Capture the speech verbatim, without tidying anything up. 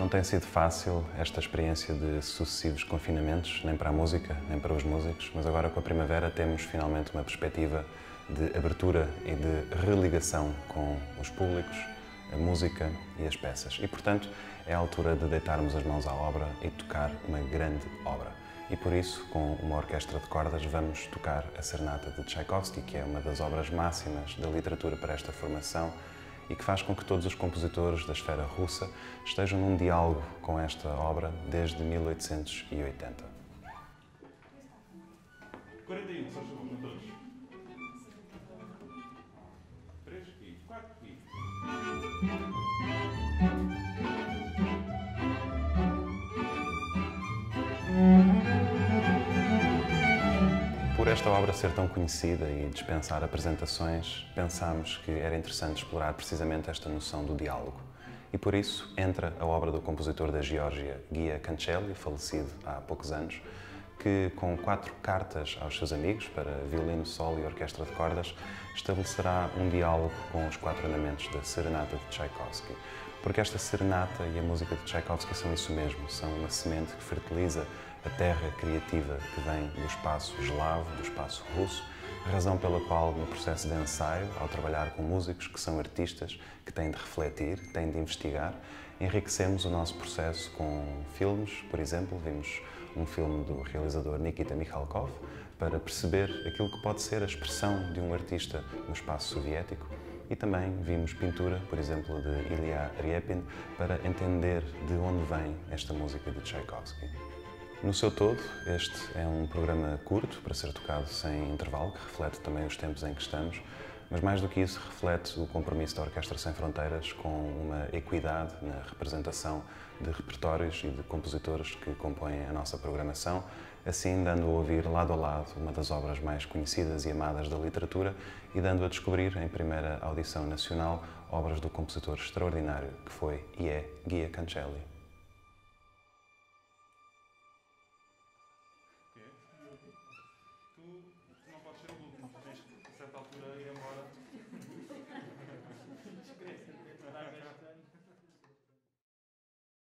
Não tem sido fácil esta experiência de sucessivos confinamentos, nem para a música, nem para os músicos, mas agora com a primavera temos finalmente uma perspectiva de abertura e de religação com os públicos, a música e as peças. E, portanto, é a altura de deitarmos as mãos à obra e tocar uma grande obra. E por isso, com uma orquestra de cordas, vamos tocar a Serenata de Tchaikovsky, que é uma das obras máximas da literatura para esta formação e que faz com que todos os compositores da esfera russa estejam num diálogo com esta obra desde mil oitocentos e oitenta. quarenta e um, só chamam todos. três e quatro e... Por esta obra ser tão conhecida e dispensar apresentações, pensámos que era interessante explorar precisamente esta noção do diálogo. E por isso entra a obra do compositor da Geórgia, Gia Kancheli, falecido há poucos anos, que com quatro cartas aos seus amigos para violino, solo e orquestra de cordas estabelecerá um diálogo com os quatro andamentos da Serenata de Tchaikovsky. Porque esta serenata e a música de Tchaikovsky são isso mesmo, são uma semente que fertiliza a terra criativa que vem do espaço eslavo, do espaço russo, razão pela qual no processo de ensaio, ao trabalhar com músicos que são artistas, que têm de refletir, têm de investigar, enriquecemos o nosso processo com filmes, por exemplo, vimos um filme do realizador Nikita Mikhalkov para perceber aquilo que pode ser a expressão de um artista no espaço soviético e também vimos pintura, por exemplo, de Ilya Repin, para entender de onde vem esta música de Tchaikovsky. No seu todo, este é um programa curto para ser tocado sem intervalo, que reflete também os tempos em que estamos, mas mais do que isso reflete o compromisso da Orquestra Sem Fronteiras com uma equidade na representação de repertórios e de compositores que compõem a nossa programação, assim dando a ouvir lado a lado uma das obras mais conhecidas e amadas da literatura e dando a descobrir em primeira audição nacional obras do compositor extraordinário que foi e é Gia Kancheli. Tu, tu não podes ser